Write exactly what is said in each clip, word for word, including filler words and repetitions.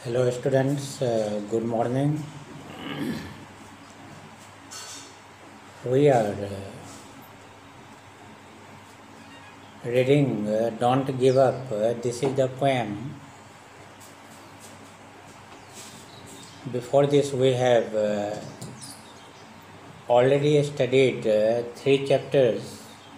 Hello students, uh, good morning. We are uh, reading uh, Don't Give Up. Uh, this is the poem. Before this we have uh, already studied uh, three chapters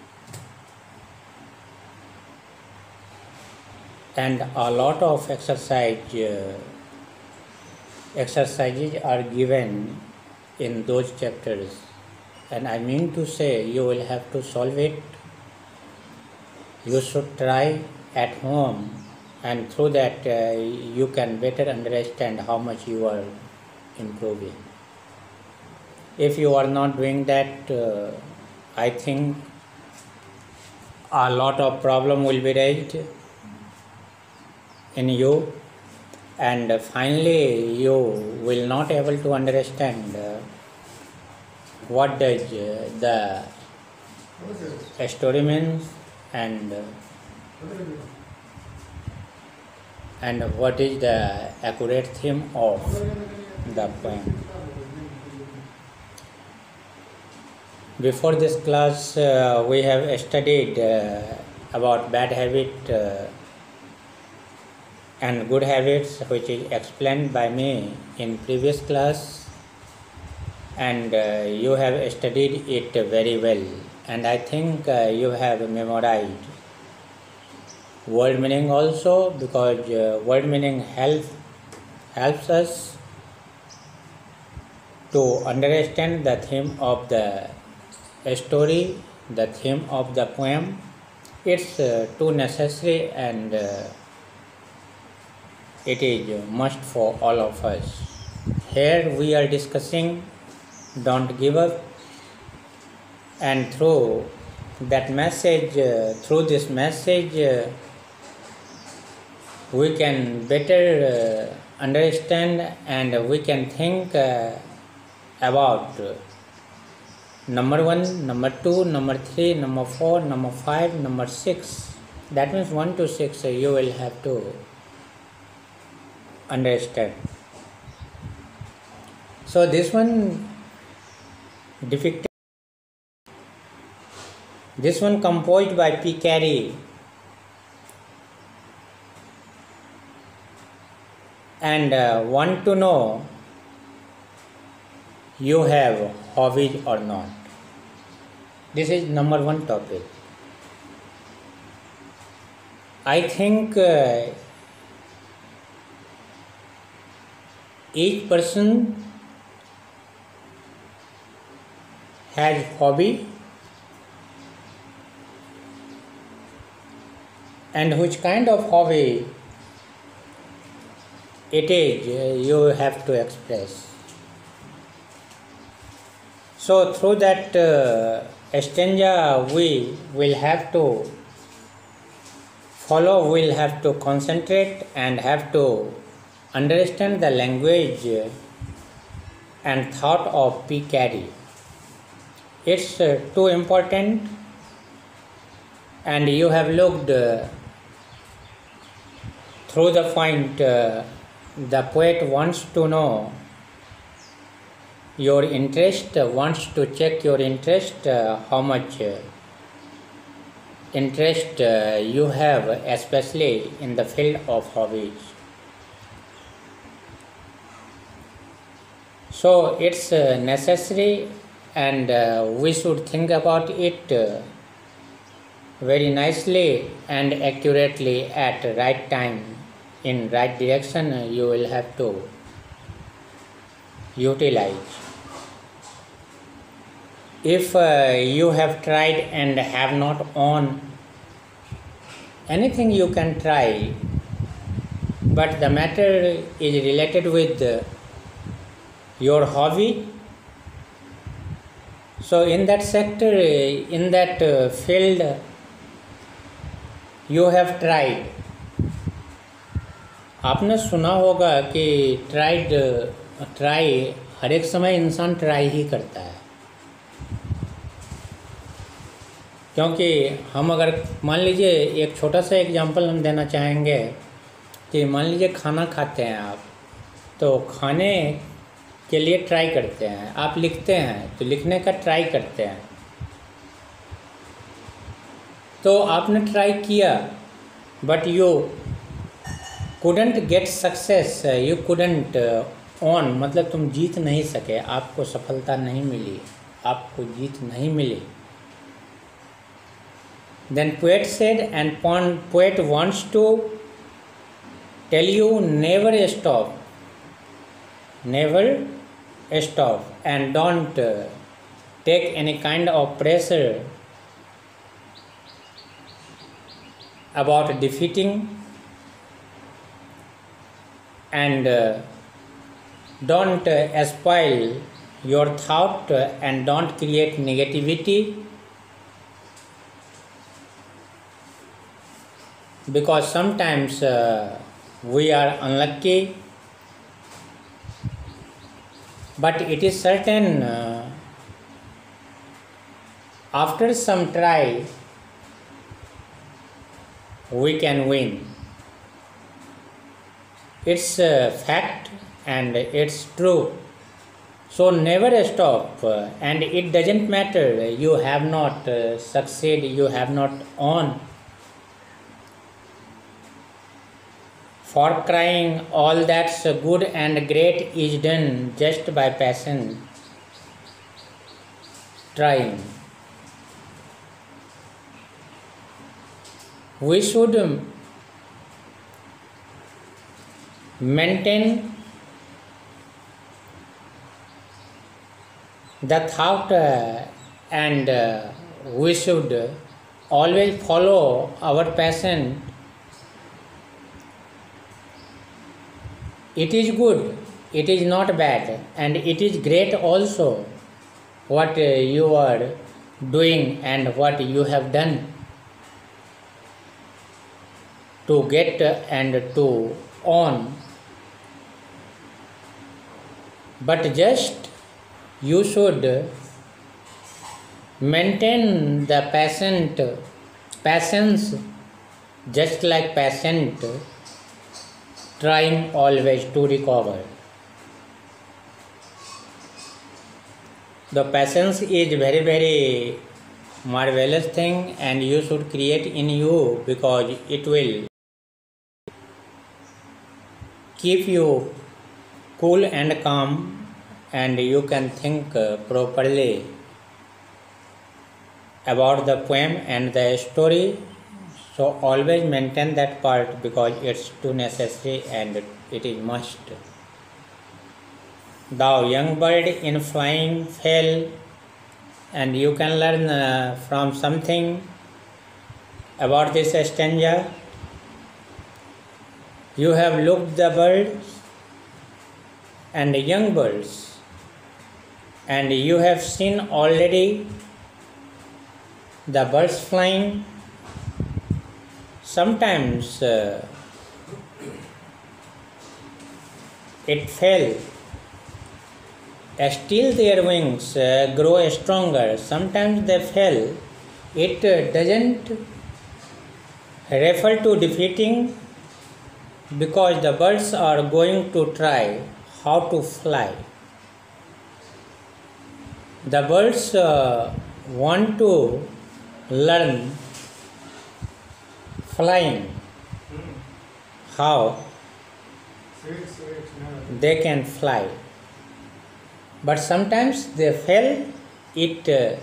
and a lot of exercise uh, exercises are given in those chapters, and I mean to say you will have to solve it. You should try at home, and through that uh, you can better understand how much you are improving. If you are not doing that, uh, I think a lot of problem will be raised in you, and finally you will not able to understand uh, what does uh, the story means and uh, and what is the accurate theme of the poem. Before this class uh, we have studied uh, about bad habit uh, and good habits, which is explained by me in previous class, and uh, you have studied it very well, and I think uh, you have memorized word meaning also, because uh, word meaning help, helps us to understand the theme of the story, the theme of the poem. It's uh, too necessary, and uh, it is must for all of us. Here we are discussing Don't Give Up, and through that message, uh, through this message, uh, we can better uh, understand and we can think uh, about uh, number one, number two, number three, number four, number five, number six. That means one to six uh, you will have to understand. So this one depicted, this one composed by P. Carey, and uh, want to know you have hobbies or not. This is number one topic. I think uh, each person has hobby, and which kind of hobby it is uh, you have to express. So through that uh, stanza we will have to follow, will have to concentrate and have to understand the language and thought of P. Carey. It's uh, too important, and you have looked uh, through the point. Uh, the poet wants to know your interest, uh, wants to check your interest, uh, how much uh, interest uh, you have, especially in the field of hobbies. So it's uh, necessary, and uh, we should think about it uh, very nicely and accurately at right time, in right direction. Uh, you will have to utilize. If uh, you have tried and have not owned anything, you can try, but the matter is related with uh, your hobby. So in that sector, in that uh, field, you have tried. आपने सुना होगा कि tried try हर एक समय इंसान try ही करता है, क्योंकि हम अगर मान लीजिए एक छोटा सा एग्जांपल हम देना चाहेंगे कि मान लीजिए खाना खाते हैं आप, तो खाने के लिए ट्राई करते हैं, आप लिखते हैं तो लिखने का ट्राई करते हैं, तो आपने ट्राई किया but you couldn't get success, you couldn't on, मतलब तुम जीत नहीं सके, आपको सफलता नहीं मिली, आपको जीत नहीं मिली। Then poet said, and poet wants to tell you never stop, never stop, and don't uh, take any kind of pressure about defeating, and uh, don't uh, spoil your thought uh, and don't create negativity, because sometimes uh, we are unlucky, but it is certain uh, after some try we can win. It's a fact and it's true. So never stop, uh, and it doesn't matter you have not uh, succeed, you have not won. For crying, all that's good and great is done just by passion trying. We should maintain the thought uh, and uh, we should always follow our passion. It is good, it is not bad, and it is great also what uh, you are doing and what you have done to get and to earn. But just you should maintain the patient patience, just like patient trying always to recover. The patience is very very marvelous thing and you should create in you, because it will keep you cool and calm and you can think uh, properly about the poem and the story. So always maintain that part because it's too necessary and it is must. Thou young bird in flying fell, and you can learn uh, from something about this stanza. You have looked the birds and the young birds, and you have seen already the birds flying. Sometimes uh, it fell, still their wings uh, grow stronger. Sometimes they fell, it uh, doesn't refer to defeating, because the birds are going to try how to fly. The birds uh, want to learn flying, how they can fly. But sometimes they fail, it uh,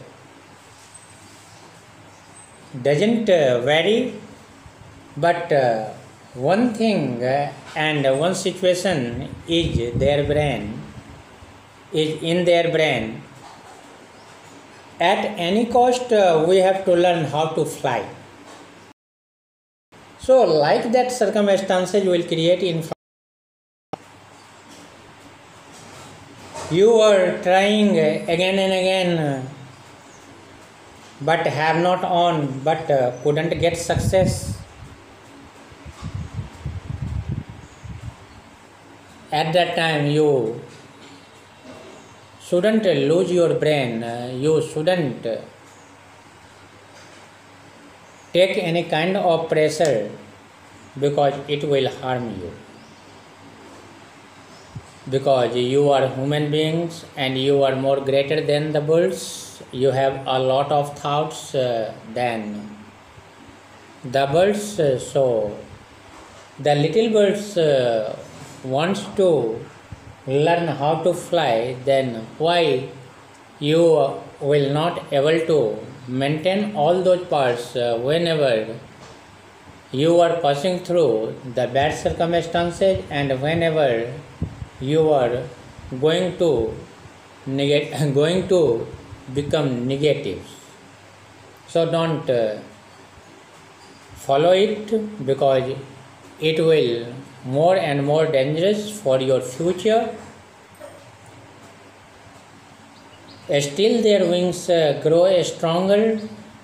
doesn't uh, vary, but uh, one thing uh, and one situation is their brain, is in their brain. At any cost, uh, we have to learn how to fly. So, like that circumstances will create in. You are trying again and again, but have not on, but uh, couldn't get success. At that time, you shouldn't lose your brain. Uh, you shouldn't uh, take any kind of pressure, because it will harm you. because you are human beings and you are more greater than the birds. You have a lot of thoughts uh, than the birds. Uh, so the little birds uh, wants to learn how to fly, then why you will not able to maintain all those parts uh, whenever you are passing through the bad circumstances and whenever you are going to negate going to become negatives. So don't uh, follow it, because it will more and more dangerous for your future. Still their wings uh, grow stronger.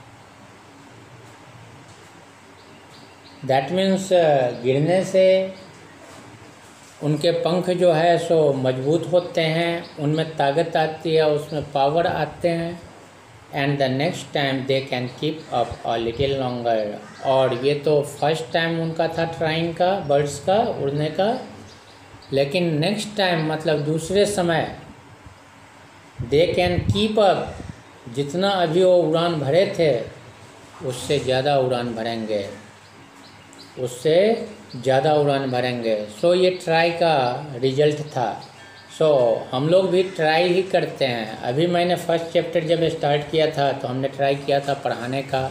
That means uh, गिरने से उनके पंख जो है सो मजबूत होते हैं, उनमें ताकत आती है, उसमें पावर आते हैं, and the next time they can keep up a little longer. और ये तो फर्स्ट टाइम उनका था ट्राइंग का, बर्ड्स का उड़ने का, लेकिन नेक्स्ट टाइम मतलब दूसरे समय दे कैन कीप अप, जितना अभी वो उड़ान भरे थे उससे ज़्यादा उड़ान भरेंगे, उससे ज़्यादा उड़ान भरेंगे. सो so, ये ट्राई का रिजल्ट था. सो so, हम लोग भी ट्राई ही करते हैं. अभी मैंने फर्स्ट चैप्टर जब स्टार्ट किया था तो हमने ट्राई किया था पढ़ाने का.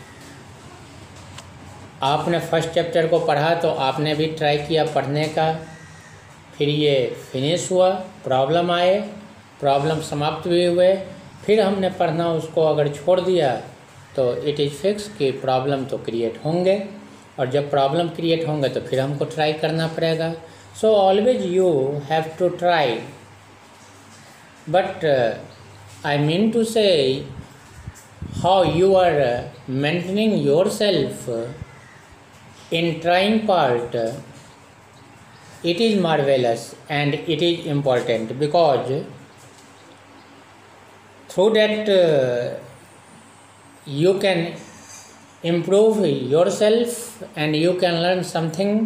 आपने फर्स्ट चैप्टर को पढ़ा तो आपने भी ट्राई किया पढ़ने का. फिर ये फिनिश हुआ, प्रॉब्लम आए, प्रॉब्लम समाप्त भी हुए, फिर हमने पढ़ना उसको अगर छोड़ दिया तो इट इज़ फिक्स कि प्रॉब्लम तो क्रिएट होंगे, और जब प्रॉब्लम क्रिएट होंगे तो फिर हमको ट्राई करना पड़ेगा. So always you have to try, but I mean to say how you are maintaining yourself in trying part, it is marvelous and it is important, because through that uh, you can improve yourself and you can learn something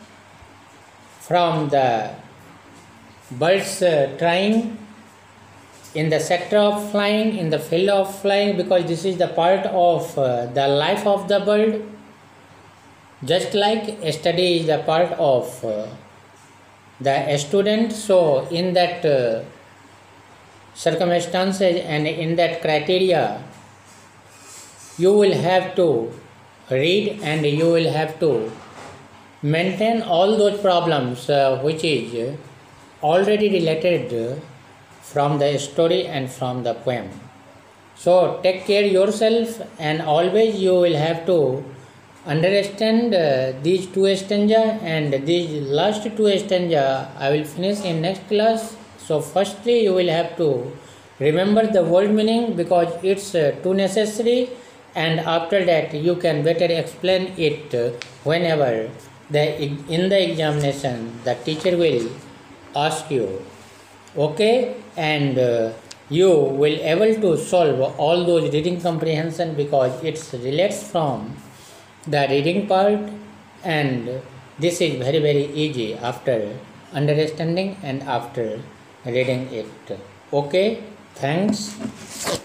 from the birds uh, trying in the sector of flying, in the field of flying, because this is the part of uh, the life of the bird, just like study is the part of uh, the student. So in that uh, circumstances and in that criteria, you will have to read and you will have to maintain all those problems uh, which is already related from the story and from the poem. So take care yourself, and always you will have to understand uh, these two stanza, and these last two stanza I will finish in next class. So firstly you will have to remember the word meaning, because it's uh, too necessary, and after that you can better explain it uh, whenever the in the examination the teacher will ask you. Okay, and uh, you will able to solve all those reading comprehension, because it relates from the reading part, and this is very very easy after understanding and after reading it. Okay, thanks.